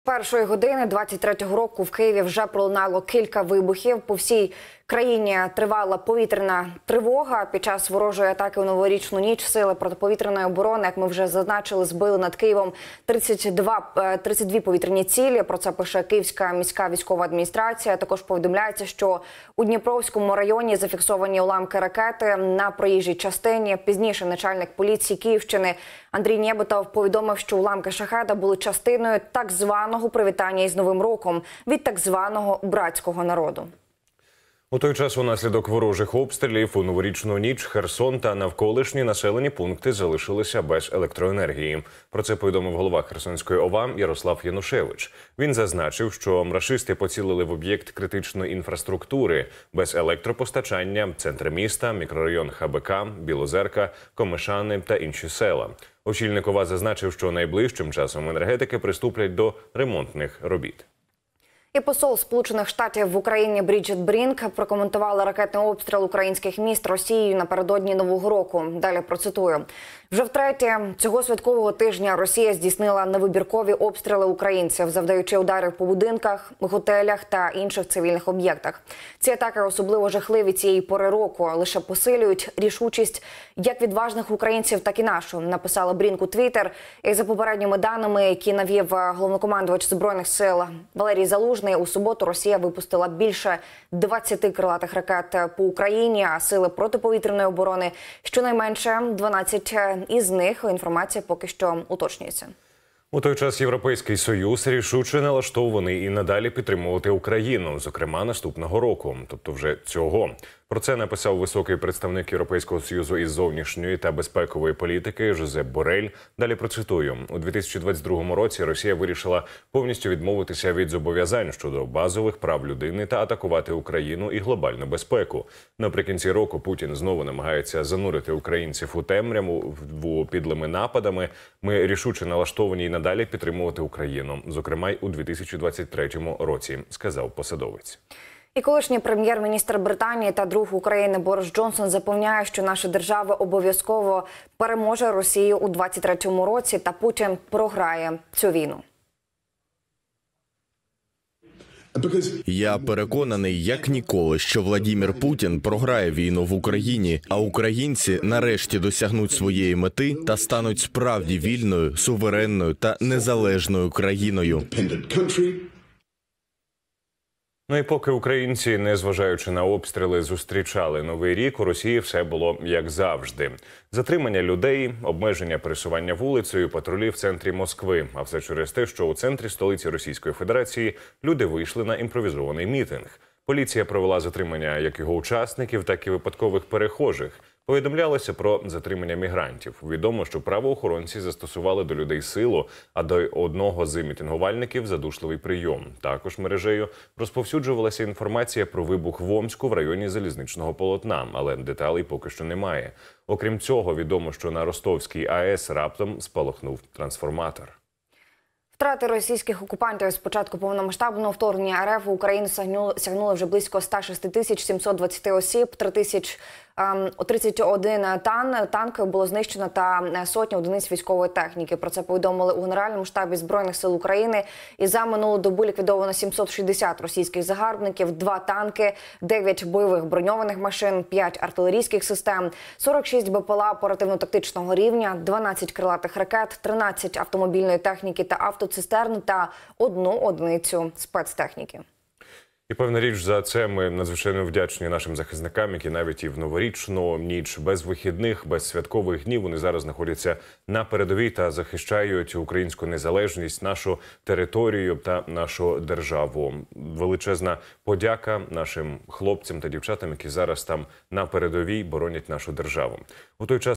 Першої години 23-го року в Києві вже пролунало кілька вибухів. По всій країні тривала повітряна тривога. Під час ворожої атаки у новорічну ніч сили протиповітряної оборони, як ми вже зазначили, збили над Києвом 32 повітряні цілі. Про це пише Київська міська військова адміністрація. Також повідомляється, що у Дніпровському районі зафіксовані уламки ракети на проїжджій частині. Пізніше начальник поліції Київщини Андрій Нєботов повідомив, що уламки шахеда були частиною так званого привітання із Новим роком від так званого братського народу. У той час унаслідок ворожих обстрілів у новорічну ніч Херсон та навколишні населені пункти залишилися без електроенергії. Про це повідомив голова Херсонської ОВА Ярослав Янушевич. Він зазначив, що рашисти поцілили в об'єкт критичної інфраструктури без електропостачання, центр міста, мікрорайон ХБК, Білозерка, Комишани та інші села. Очільник ОВА зазначив, що найближчим часом енергетики приступлять до ремонтних робіт. І посол Сполучених Штатів в Україні Бріджит Брінк прокоментувала ракетний обстріл українських міст Росією напередодні Нового року. Далі процитую. Вже втретє цього святкового тижня Росія здійснила невибіркові обстріли українців, завдаючи ударів по будинках, готелях та інших цивільних об'єктах. Ці атаки особливо жахливі цієї пори року, лише посилюють рішучість як відважних українців, так і нашу, написала Брінк у Твіттер. І за попередніми даними, які навів головнокомандувач Збройних сил Валерій Залужний, у суботу Росія випустила більше 20 крилатих ракет по Україні, а сили протиповітряної оборони щонайменше 12 із них. Інформація поки що уточнюється. У той час Європейський Союз рішуче налаштований і надалі підтримувати Україну, зокрема наступного року, тобто вже цього. Про це написав високий представник Європейського Союзу із зовнішньої та безпекової політики Жозеп Борель. Далі процитую. У 2022 році Росія вирішила повністю відмовитися від зобов'язань щодо базових прав людини та атакувати Україну і глобальну безпеку. Наприкінці року Путін знову намагається занурити українців у темряву підлими нападами. Ми рішуче налаштовані і надалі підтримувати Україну, зокрема й у 2023 році, сказав посадовець. І колишній прем'єр-міністр Британії та друг України Борис Джонсон запевняє, що наша держава обов'язково переможе Росію у 2023 році та Путін програє цю війну. Я переконаний, як ніколи, що Владимир Путін програє війну в Україні, а українці нарешті досягнуть своєї мети та стануть справді вільною, суверенною та незалежною країною. Ну і поки українці, незважаючи на обстріли, зустрічали Новий рік, у Росії все було як завжди. Затримання людей, обмеження пересування вулицею, патрулі в центрі Москви. А все через те, що у центрі столиці Російської Федерації люди вийшли на імпровізований мітинг. Поліція провела затримання як його учасників, так і випадкових перехожих. Повідомлялося про затримання мігрантів. Відомо, що правоохоронці застосували до людей силу, а до одного з мітингувальників – задушливий прийом. Також мережею розповсюджувалася інформація про вибух в Омську в районі Залізничного полотна, але деталей поки що немає. Окрім цього, відомо, що на Ростовській АЕС раптом спалахнув трансформатор. Втрати російських окупантів з початку повномасштабного вторгнення РФ в Україну сягнули вже близько 106 720 осіб, 31 танк було знищено та сотні одиниць військової техніки. Про це повідомили у Генеральному штабі Збройних сил України. І за минулу добу ліквідовано 760 російських загарбників, 2 танки, 9 бойових броньованих машин, 5 артилерійських систем, 46 БПЛА оперативно-тактичного рівня, 12 крилатих ракет, 13 автомобільної техніки та автоцистерн та 1 одиницю спецтехніки. І певна річ, за це ми надзвичайно вдячні нашим захисникам, які навіть і в новорічну ніч, без вихідних, без святкових днів, вони зараз знаходяться на передовій та захищають українську незалежність, нашу територію та нашу державу. Величезна подяка нашим хлопцям та дівчатам, які зараз там на передовій боронять нашу державу. У той час